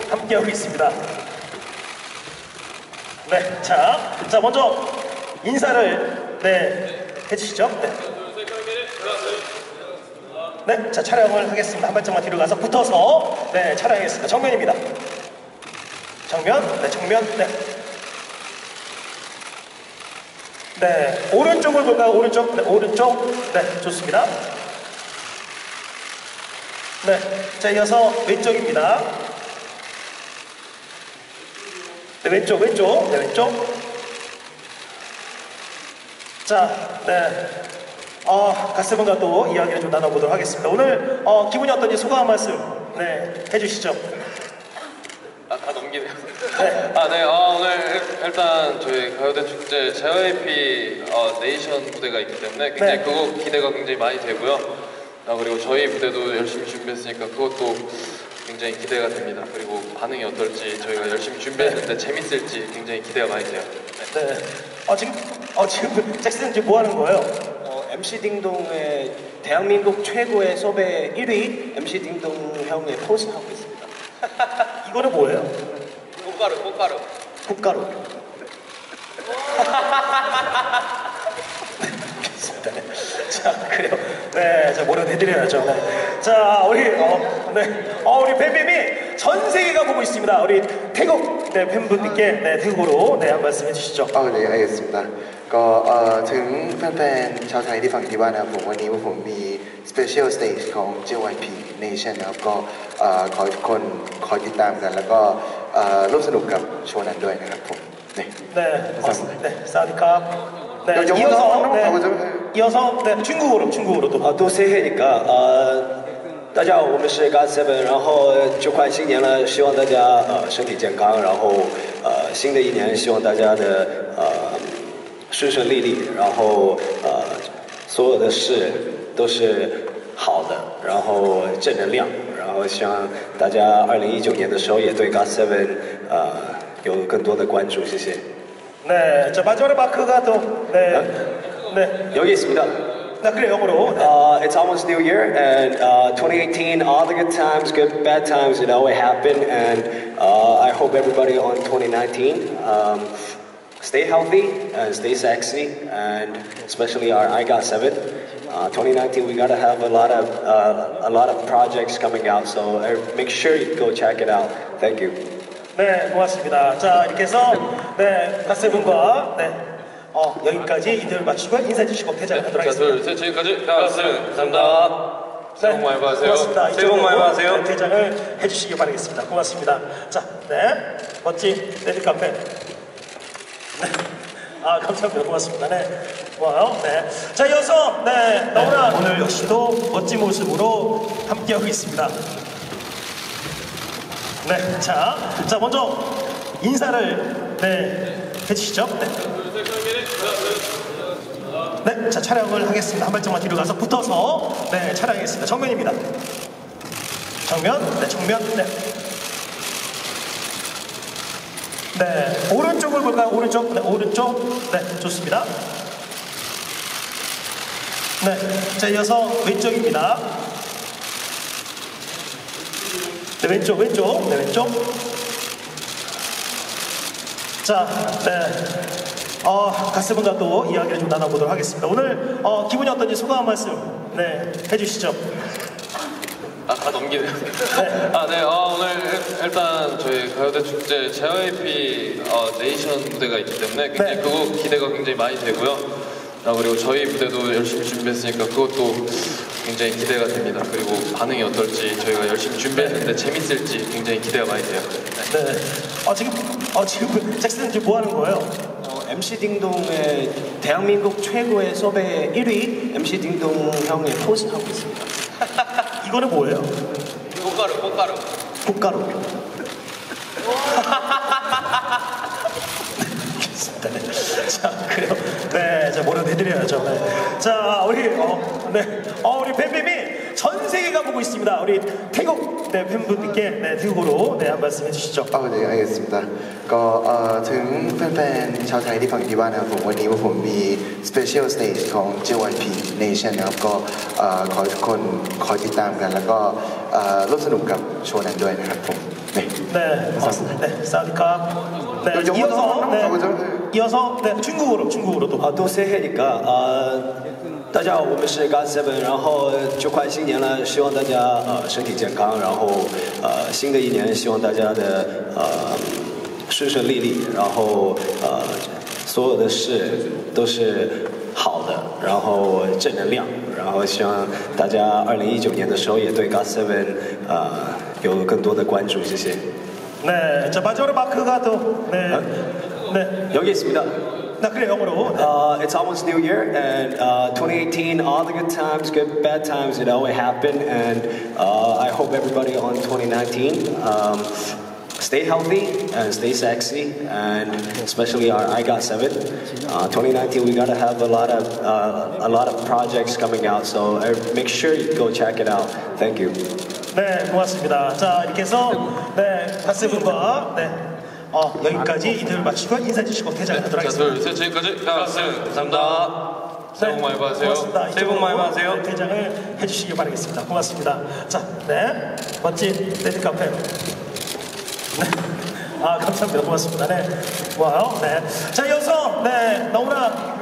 함께하고 있습니다. 네, 자 먼저 인사를 해주시죠. 네, 자 촬영을 하겠습니다. 한 발짝만 뒤로 가서 붙어서 촬영하겠습니다. 정면입니다. 정면, 정면, 오른쪽을 볼까요? 오른쪽, 오른쪽, 좋습니다. 자 이어서 왼쪽입니다. 왼쪽, 왼쪽. 자, 가스분과 또 이야기를 좀 나눠보도록 하겠습니다. 오늘 기분이 어떤지 소감 한 말씀 해주시죠. 다 넘기네요. 오늘 일단 저희 가요대 축제 JYP 네이션 무대가 있기 때문에 굉장히 그거 기대가 굉장히 많이 되고요. 그리고 저희 무대도 열심히 준비했으니까 그것도 굉장히 기대가 됩니다. 그리고 반응이 어떨지 저희가 열심히 준비했는데 재밌을지 굉장히 기대가 많이 돼요. 지금 잭슨 지금 뭐 하는 거예요? MC 딩동의 대한민국 최고의 섭외 1위 MC 딩동 형의 포즈 하고 있습니다. 이거는 뭐예요? 꽃가루. 자, 그래요. 자, 뭐라도 해드려야죠. 자, 우리 뱀뱀이 전 세계가 보고 있습니다. 우리 태국 팬분들께 태국어로 한 말씀 해주시죠. 네, 알겠습니다. ถึงแฟนๆชาวไทยที่ฟังที่บ้านนะครับผมวันนี้ผมมี Special Stage ของ JYP Nation นะครับก็ขอให้ทุกคนคอยติดตามกันแล้วก็ร่วมสนุกกับโชว์นั้นด้วยนะครับผม 사와디캅. 이어서 중국어로 또. 都 새해니까 大家好，我们是 GOT7， 然后就快新年了，希望大家身体健康，然后新的一年希望大家的顺顺利利，然后所有的事都是好的，然后正能量，然后希望大家2019年的时候也对 GOT7有更多的关注，谢谢。 자 마지막에 마크가 또 여기 있습니다. 그래 영어로. It's almost New Year, and 2018, all the good times, good bad times, it happened, and I hope everybody on 2019 stay healthy and stay sexy, and especially our I Got 7. 2019, we gotta have a lot of projects coming out, so make sure you go check it out. Thank you. 네, 고맙습니다. 자, 이렇게 해서 갓세븐과 여기까지 인터뷰를 마치고 인사해 주시고 퇴장하도록 하겠습니다. 지금까지 감사합니다. 새해 복 많이 받으세요. 고맙습니다. 새해 복 많이 받으세요. 퇴장을 해주시기 바라겠습니다. 고맙습니다. 자, 멋진 레드카페. 감사합니다. 고맙습니다. 고마워요. 자, 이어서 너무나 오늘 역시도 멋진 모습으로 함께하고 있습니다. 자 먼저 인사를 해주시죠. 자 촬영을 하겠습니다. 한 발짝만 뒤로 가서 붙어서 촬영하겠습니다. 정면입니다. 정면, 정면, 오른쪽을 볼까요? 오른쪽, 오른쪽, 좋습니다. 자 이어서 왼쪽입니다. 왼쪽. 자, 가스분과 또 이야기를 좀 나눠보도록 하겠습니다. 오늘 기분이 어떤지 소감 한 말씀 해주시죠. 다 넘기네요. 오늘 일단 저희 가요대 축제 JYP 네이션 무대가 있기 때문에 굉장히 그거 기대가 굉장히 많이 되고요. 그리고 저희 무대도 열심히 준비했으니까 그것도 굉장히 기대가 됩니다. 그리고 반응이 어떨지 저희가 열심히 준비했는데 재밌을지 굉장히 기대가 많이 돼요. 지금 잭슨 지금 뭐 하는 거예요? MC 딩동의 대한민국 최고의 섭외 1위 MC 딩동 형의 포즈 하고 있습니다. 이거는 뭐예요? 꽃가루. 자, 그래요. 자, 뭐라도 해드려야죠. 자, 우리 뱀뱀이 전 세계가 보고 있습니다. 우리 태국 팬분들께 태국어로 한 말씀 해주시죠. 네, 알겠습니다. ถึงแฟนๆชาวไทยที่ฟังที่บ้านนะครับผมวันนี้ผมมี Special Stage ของ JYP Nation นะครับก็ขอให้ทุกคนคอยติดตามกันแล้วก็ร่วมสนุกกับโชว์นั้นด้วยนะครับผม 네. 네, 고맙습니다. 네, 사우디카. 네, 이어서 네, 중국어로 또. 都 say 해니까 大家好，我们是 GOT7，然后就快新年了，希望大家身体健康，然后新的一年希望大家的顺顺利利，然后所有的事都是好的，然后正能量，然后希望大家2019年的时候也对 GOT7有更多的关注，谢谢。 네, 자 마지막으로 마크가 또 네, 네, 여기 있습니다. 나 그래 영어로. 네. It's almost New Year, and 2018, all the good times, good bad times, it happened, and I hope everybody on 2019 stay healthy and stay sexy, and especially our I Got 7. 2019, we gotta have a lot of projects coming out, so make sure you go check it out. Thank you. 네, 고맙습니다. 자, 이렇게 해서 네, 갓세븐과 네, 여기까지 인터뷰를 마치고 인사해 주시고 퇴장하도록 자, 하겠습니다. 둘, 셋, 지금까지 가스 감사합니다. 새해 복 많이 받으세요. 고맙습니다. 새해 복 많이 받으세요. 네, 퇴장을 해주시기 바라겠습니다. 고맙습니다. 자, 네, 멋진 레드카페. 네. 감사합니다. 고맙습니다. 네. 와요. 네. 자, 이어서, 네, 너무나